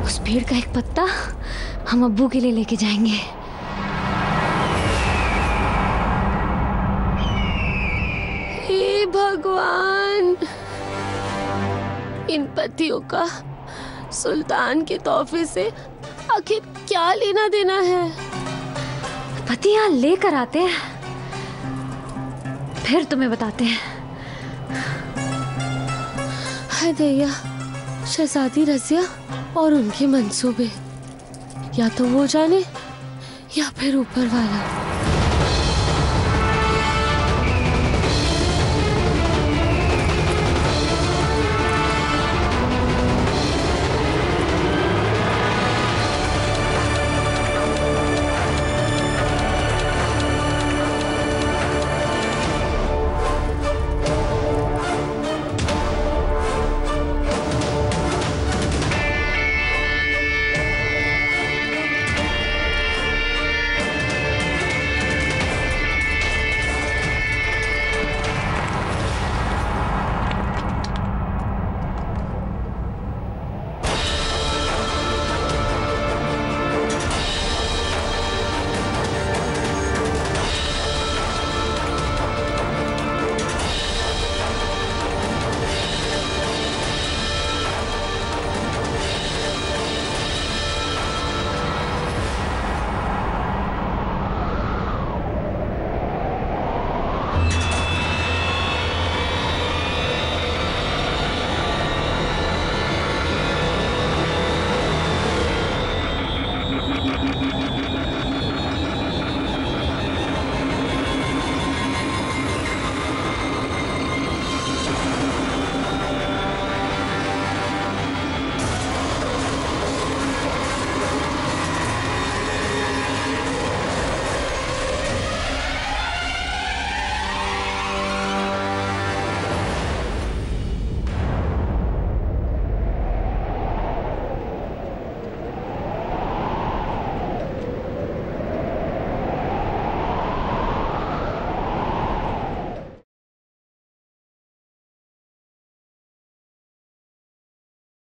उस पेड़ का एक पत्ता हम अब्बू के लिए लेके जाएंगे। हे भगवान, इन पतियों का सुल्तान के तोहफे से आखिर क्या लेना देना है? पति यहाँ लेकर आते हैं, फिर तुम्हें बताते हैं। हाय दैया, शहजादी रज़िया और उनके मंसूबे, या तो वो जाने या फिर ऊपर वाला।